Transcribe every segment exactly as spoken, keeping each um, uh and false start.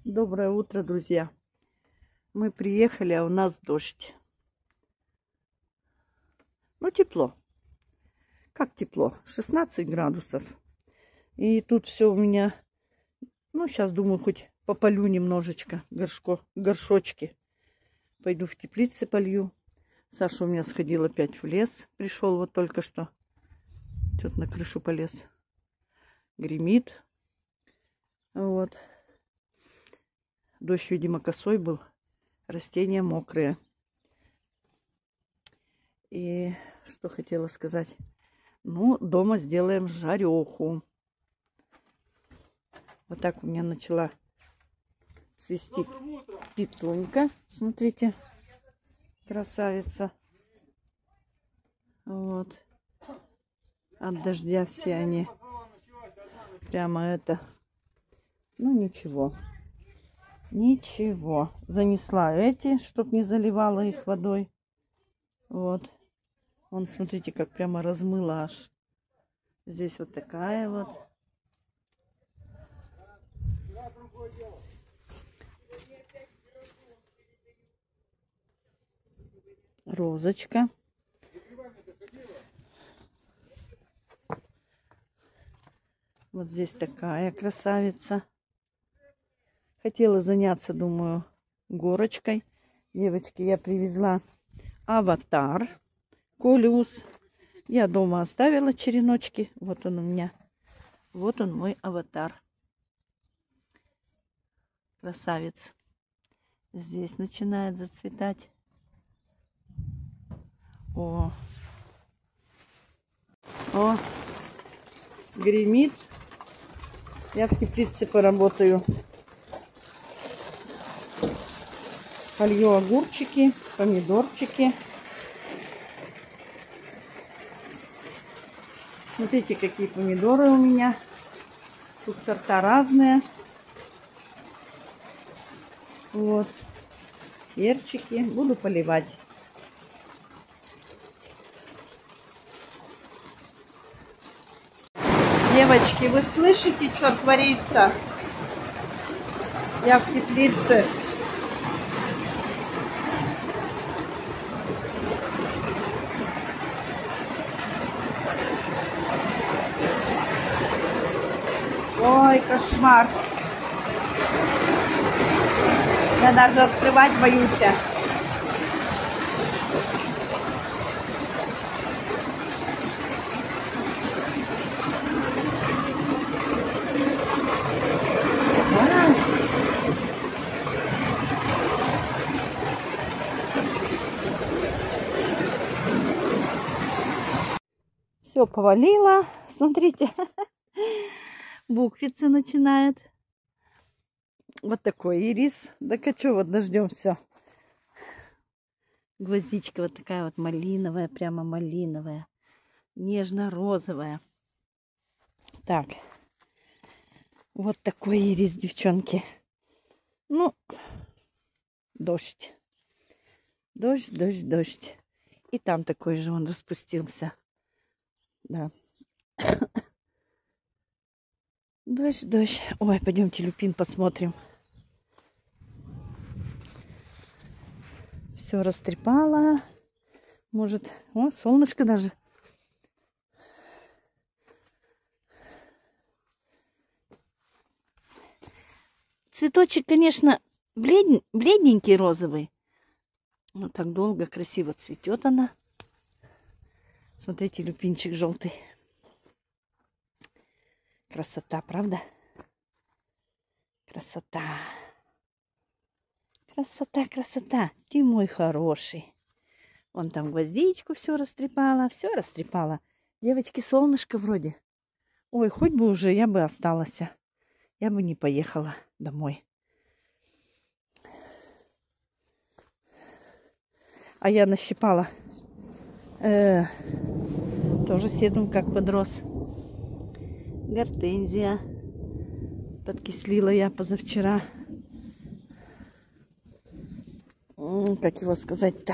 Доброе утро, друзья. Мы приехали, а у нас дождь. Ну, тепло. Как тепло? шестнадцать градусов. И тут все у меня... Ну, сейчас думаю, хоть пополю немножечко горшко, горшочки. Пойду в теплице полью. Саша у меня сходил опять в лес. Пришел вот только что. Что-то на крышу полез. Гремит. Вот. Дождь, видимо, косой был. Растения мокрые. И что хотела сказать. Ну, дома сделаем жареху. Вот так у меня начала цвести петунька. Смотрите, красавица. Вот. От дождя все они. Прямо это. Ну, ничего. Ничего. Занесла эти, чтоб не заливала их водой. Вот. Вон, смотрите, как прямо размыла аж. Здесь вот такая вот. Розочка. Вот здесь такая красавица. Хотела заняться, думаю, горочкой. Девочки, я привезла аватар. Колиус. Я дома оставила череночки. Вот он у меня. Вот он, мой аватар. Красавец. Здесь начинает зацветать. О. О. Гремит. Я в теплице поработаю. Полью огурчики, помидорчики. Смотрите, какие помидоры у меня. Тут сорта разные. Вот. Перчики. Буду поливать. Девочки, вы слышите, что творится? Я в теплице. Ой, кошмар. Я даже открывать боюсь. Все повалило. Смотрите. Буквица начинает. Вот такой ирис. Так а что, вот дождемся. Гвоздичка вот такая вот малиновая, прямо малиновая. Нежно-розовая. Так. Вот такой ирис, девчонки. Ну, дождь. Дождь, дождь, дождь. И там такой же он распустился. Да. Дождь, дождь. Ой, пойдемте люпин посмотрим. Все растрепало. Может, о, солнышко даже. Цветочек, конечно, блед... бледненький розовый. Но так долго, красиво цветет она. Смотрите, люпинчик желтый. Красота, правда? Красота. Красота, красота. Ты мой хороший. Вон там гвоздичку все растрепала. Все растрепала. Девочки, солнышко вроде. Ой, хоть бы уже я бы осталась. Я бы не поехала домой. А я нащипала. Э, тоже седум как подрос. Гортензия. Подкислила я позавчера. Как его сказать-то?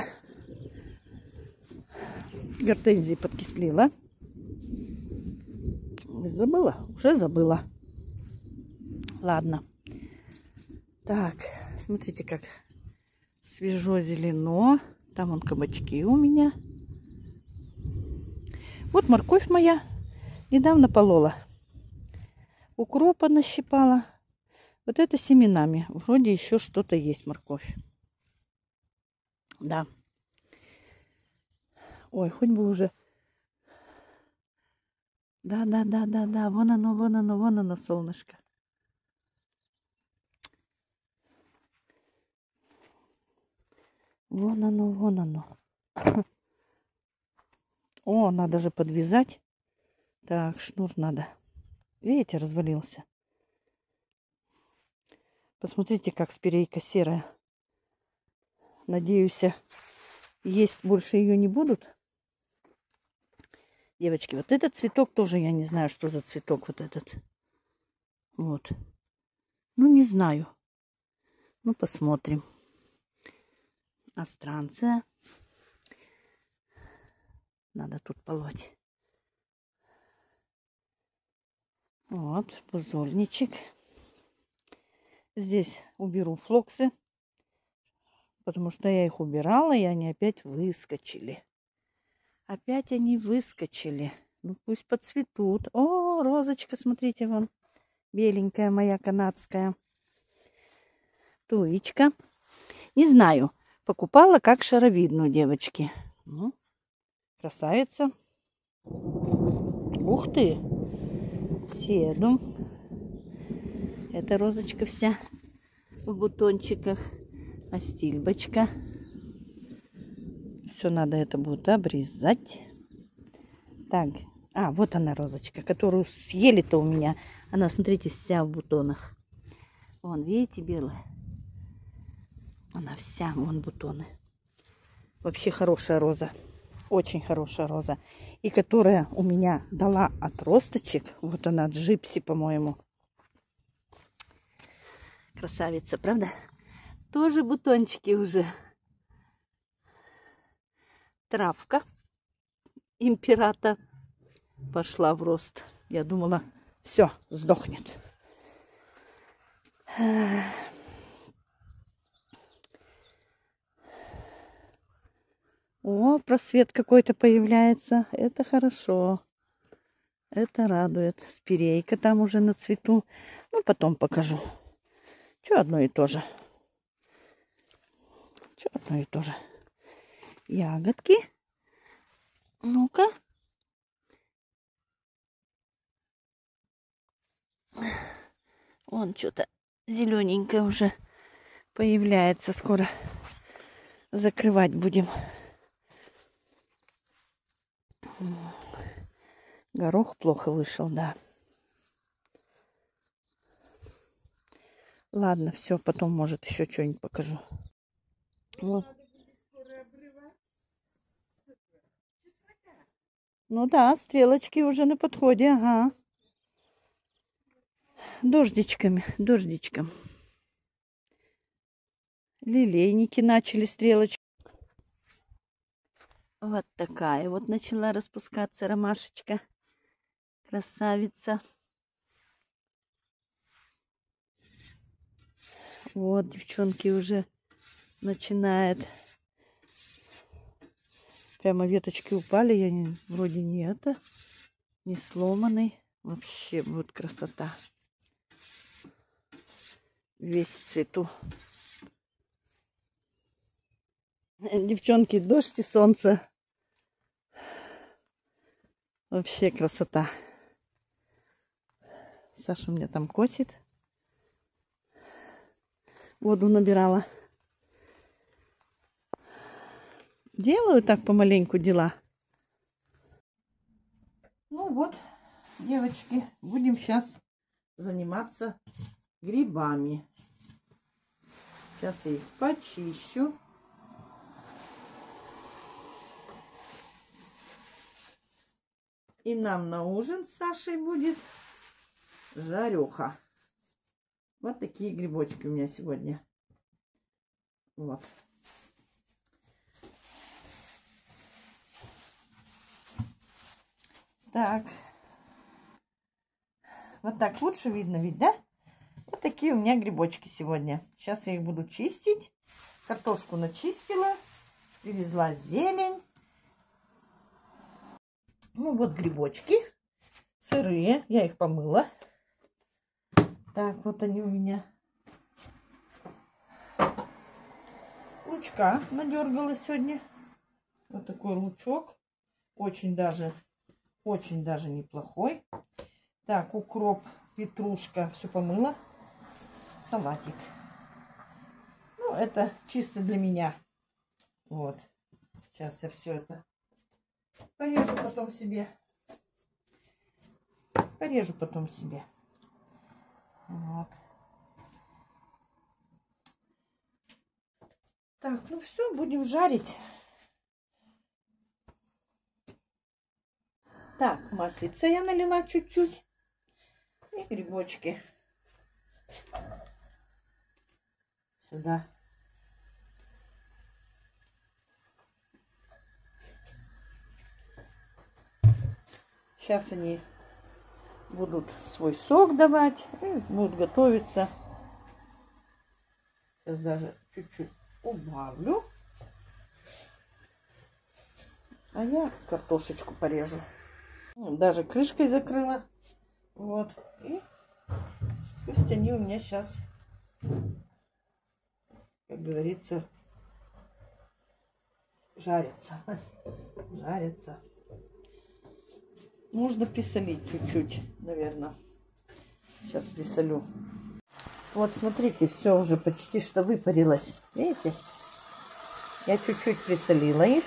Гортензии подкислила. Забыла? Уже забыла. Ладно. Так, смотрите, как свежо зелено. Там вон кабачки у меня. Вот морковь моя. Недавно полола. Укропа нащипала. Вот это семенами. Вроде еще что-то есть морковь. Да. Ой, хоть бы уже. Да, да, да, да, да. Вон оно, вон оно, вон оно, солнышко. Вон оно, вон оно. О, надо же подвязать. Так, шнур надо. Видите, развалился. Посмотрите, как спирейка серая. Надеюсь, есть больше ее не будут. Девочки, вот этот цветок тоже я не знаю, что за цветок вот этот. Вот. Ну, не знаю. Ну, посмотрим. Астранция. Надо тут полоть. Вот, пузырничек. Здесь уберу флоксы, потому что я их убирала, и они опять выскочили. Опять они выскочили. Ну, пусть поцветут. О, розочка, смотрите, вон. Беленькая моя канадская. Туечка. Не знаю. Покупала как шаровидную, девочки. Ну, красавица. Ух ты. Седу. Эта розочка вся в бутончиках. Астильбочка. Все надо это будет обрезать. Так. А, вот она розочка, которую съели-то у меня. Она, смотрите, вся в бутонах. Вон, видите, белая? Она вся, вон бутоны. Вообще хорошая роза. Очень хорошая роза. И которая у меня дала отросточек. Вот она, джипси, по-моему. Красавица, правда? Тоже бутончики уже. Травка. Императа пошла в рост. Я думала, все, сдохнет. О, просвет какой-то появляется. Это хорошо. Это радует. Спирейка там уже на цвету. Ну, потом покажу. Что одно и то же. Что одно и то же. Ягодки. Ну-ка. Вон что-то зелененькое уже появляется. Скоро закрывать будем. Горох плохо вышел, да. Ладно, все, потом, может, еще что-нибудь покажу. Вот. Ну да, стрелочки уже на подходе, ага. Дождичками, дождичком. Лилейники начали стрелочки. Вот такая вот начала распускаться ромашечка. Красавица. Вот, девчонки, уже начинает. Прямо веточки упали. Я не, вроде не это. Не сломанный. Вообще будет красота. Весь в цвету. Девчонки, дождь и солнце. Вообще красота. Саша у меня там косит. Воду набирала. Делаю так помаленьку дела. Ну вот, девочки, будем сейчас заниматься грибами. Сейчас я их почищу. И нам на ужин с Сашей будет жареха. Вот такие грибочки у меня сегодня. Вот. Так. Вот так лучше видно ведь, да? Вот такие у меня грибочки сегодня. Сейчас я их буду чистить. Картошку начистила. Привезла зелень. Ну вот грибочки. Сырые. Я их помыла. Так, вот они у меня. Лучка надергала сегодня. Вот такой лучок. Очень даже, очень даже неплохой. Так, укроп, петрушка. Все помыла. Салатик. Ну, это чисто для меня. Вот. Сейчас я все это порежу потом себе. Порежу потом себе. Вот. Так, ну все, будем жарить. Так, маслица я налила чуть-чуть. И грибочки. Сюда. Сейчас они будут свой сок давать и будут готовиться. Сейчас даже чуть-чуть убавлю. А я картошечку порежу. Даже крышкой закрыла. Вот. И пусть они у меня сейчас, как говорится, жарятся. Жарятся. Можно присолить чуть-чуть, наверное. Сейчас присолю. Вот, смотрите, все уже почти что выпарилось. Видите? Я чуть-чуть присолила их.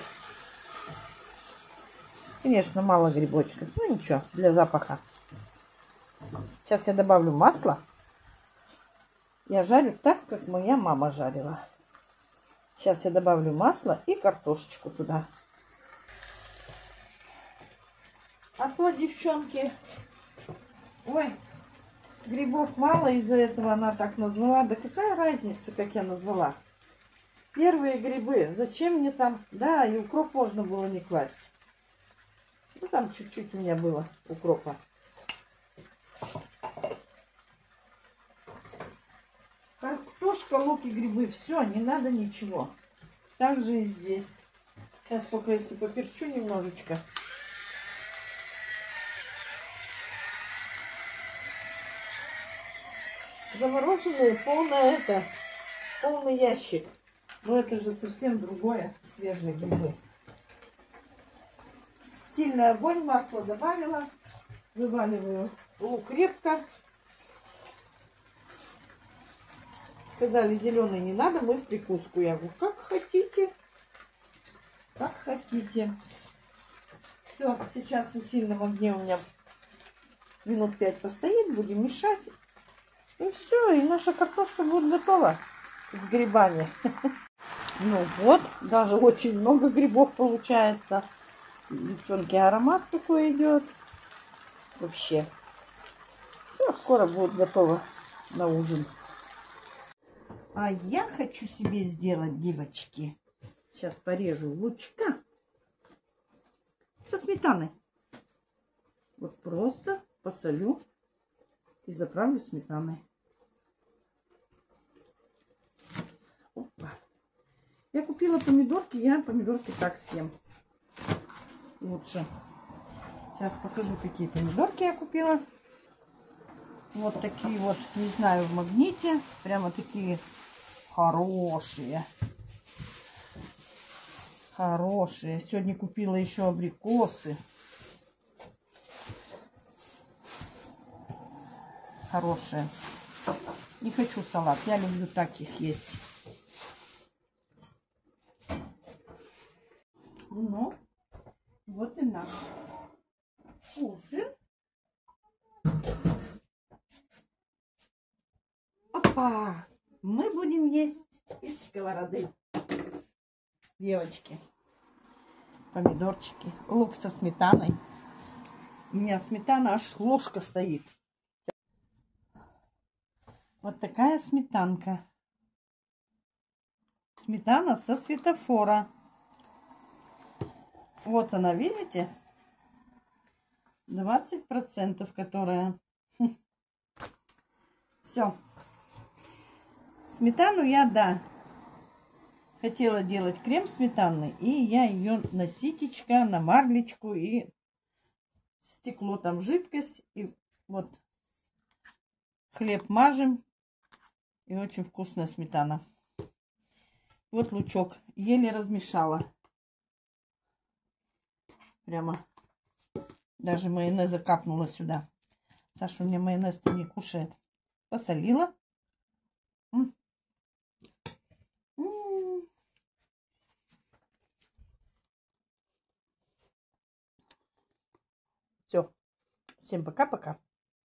Конечно, мало грибочков. Ну, ничего, для запаха. Сейчас я добавлю масло. Я жарю так, как моя мама жарила. Сейчас я добавлю масло и картошечку туда. А то, девчонки, ой, грибов мало, из-за этого она так назвала. Да какая разница, как я назвала? Первые грибы. Зачем мне там? Да, и укроп можно было не класть. Ну, там чуть-чуть у меня было укропа. Картошка, лук и грибы. Все, не надо ничего. Так же и здесь. Сейчас только если поперчу немножечко. Замороженные полное это, полный ящик. Но это же совсем другое, свежие грибы. Сильный огонь, масло добавила. Вываливаю лук репка. Сказали, зеленый не надо, мы в прикуску. Я говорю, как хотите. Как хотите. Все, сейчас на сильном огне у меня минут пять постоит. Будем мешать. И все, и наша картошка будет готова с грибами. Ну вот, даже очень много грибов получается. Девчонки, аромат такой идет. Вообще. Все, скоро будет готово на ужин. А я хочу себе сделать, девочки. Сейчас порежу лучка со сметаной. Вот просто посолю и заправлю сметаной. Опа. Я купила помидорки, я помидорки так съем. Лучше. Сейчас покажу, какие помидорки я купила. Вот такие вот, не знаю, в магните. Прямо такие хорошие. Хорошие. Сегодня купила еще абрикосы. Хорошие. Не хочу салат. Я люблю таких есть. Ну, вот и наш ужин. Опа! Мы будем есть из сковороды. Девочки, помидорчики, лук со сметаной. У меня сметана аж ложка стоит. Вот такая сметанка. Сметана со светофора. Вот она, видите? двадцать процентов, которая. Все, Сметану я, да, хотела делать крем сметанный, и я ее на ситечко, на марлечку, и стекло там жидкость, и вот хлеб мажем, и очень вкусная сметана. Вот лучок, еле размешала. Прямо даже майонеза капнула сюда. Саша у меня майонез-то не кушает. Посолила. М -м. Все. Всем пока-пока.